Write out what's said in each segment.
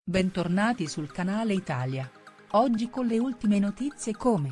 Bentornati sul canale Italia. Oggi con le ultime notizie come.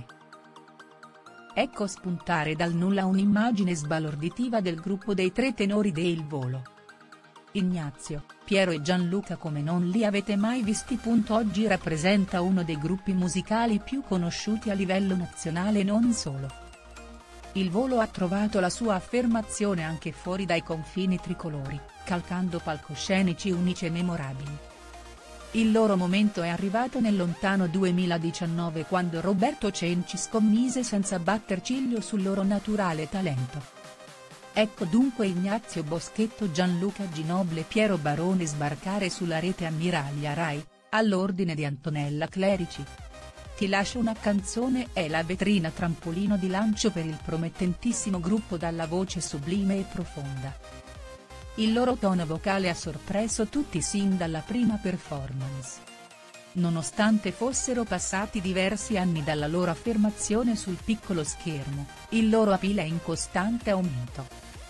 Ecco spuntare dal nulla un'immagine sbalorditiva del gruppo dei tre tenori de Il Volo. Ignazio, Piero e Gianluca come non li avete mai visti. Oggi rappresenta uno dei gruppi musicali più conosciuti a livello nazionale e non solo. Il Volo ha trovato la sua affermazione anche fuori dai confini tricolori, calcando palcoscenici unici e memorabili. Il loro momento è arrivato nel lontano 2019 quando Roberto Cenci scommise senza batter ciglio sul loro naturale talento. Ecco dunque Ignazio Boschetto, Gianluca Ginoble e Piero Barone sbarcare sulla rete Ammiraglia Rai, all'ordine di Antonella Clerici. Ti lascio una canzone è la vetrina trampolino di lancio per il promettentissimo gruppo dalla voce sublime e profonda. Il loro tono vocale ha sorpreso tutti sin dalla prima performance. Nonostante fossero passati diversi anni dalla loro affermazione sul piccolo schermo, il loro appeal è in costante aumento.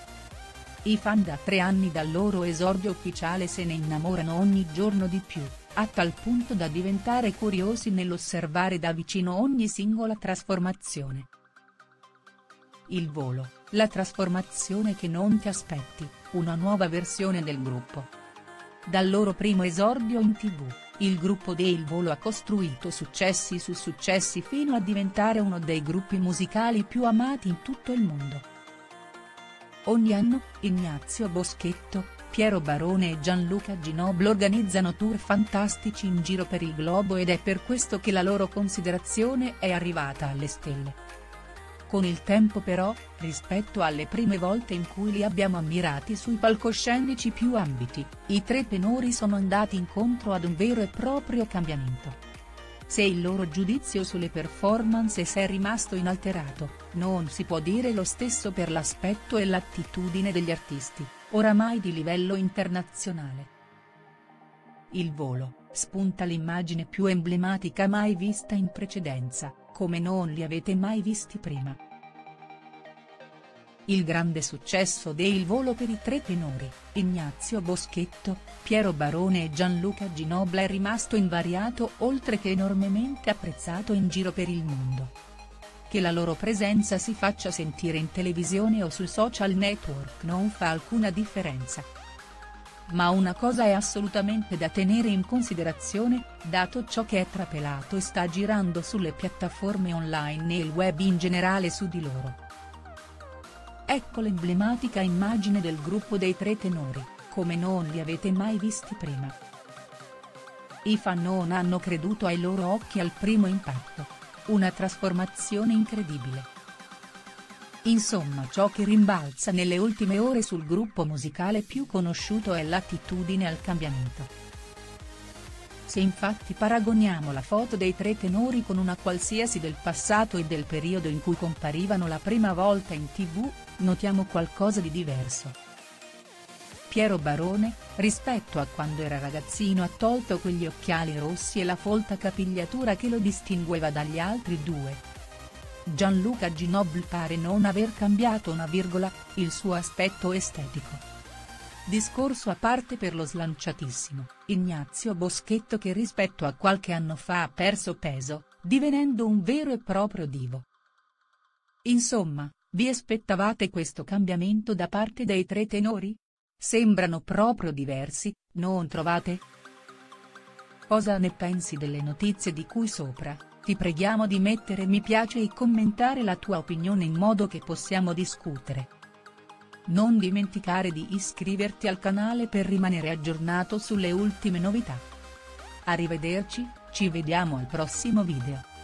I fan da 3 anni dal loro esordio ufficiale se ne innamorano ogni giorno di più, a tal punto da diventare curiosi nell'osservare da vicino ogni singola trasformazione. Il Volo, la trasformazione che non ti aspetti, una nuova versione del gruppo. Dal loro primo esordio in TV, il gruppo de Il Volo ha costruito successi su successi fino a diventare uno dei gruppi musicali più amati in tutto il mondo. Ogni anno, Ignazio Boschetto, Piero Barone e Gianluca Ginoble organizzano tour fantastici in giro per il globo ed è per questo che la loro considerazione è arrivata alle stelle. Con il tempo però, rispetto alle prime volte in cui li abbiamo ammirati sui palcoscenici più ambiti, i tre tenori sono andati incontro ad un vero e proprio cambiamento. Se il loro giudizio sulle performance è rimasto inalterato, non si può dire lo stesso per l'aspetto e l'attitudine degli artisti, oramai di livello internazionale. Il Volo, spunta l'immagine più emblematica mai vista in precedenza, come non li avete mai visti prima. Il grande successo de Il Volo per i tre tenori, Ignazio Boschetto, Piero Barone e Gianluca Ginoble è rimasto invariato oltre che enormemente apprezzato in giro per il mondo. Che la loro presenza si faccia sentire in televisione o sui social network non fa alcuna differenza. Ma una cosa è assolutamente da tenere in considerazione, dato ciò che è trapelato e sta girando sulle piattaforme online e il web in generale su di loro. Ecco l'emblematica immagine del gruppo dei tre tenori, come non li avete mai visti prima. I fan non hanno creduto ai loro occhi al primo impatto. Una trasformazione incredibile. Insomma, ciò che rimbalza nelle ultime ore sul gruppo musicale più conosciuto è l'attitudine al cambiamento. Se infatti paragoniamo la foto dei tre tenori con una qualsiasi del passato e del periodo in cui comparivano la prima volta in TV, notiamo qualcosa di diverso. Piero Barone, rispetto a quando era ragazzino, ha tolto quegli occhiali rossi e la folta capigliatura che lo distingueva dagli altri due. Gianluca Ginoble pare non aver cambiato una virgola, il suo aspetto estetico. Discorso a parte per lo slanciatissimo Ignazio Boschetto che rispetto a qualche anno fa ha perso peso, divenendo un vero e proprio divo. Insomma, vi aspettavate questo cambiamento da parte dei tre tenori? Sembrano proprio diversi, non trovate? Cosa ne pensi delle notizie di cui sopra? Ti preghiamo di mettere mi piace e commentare la tua opinione in modo che possiamo discutere. Non dimenticare di iscriverti al canale per rimanere aggiornato sulle ultime novità. Arrivederci, ci vediamo al prossimo video.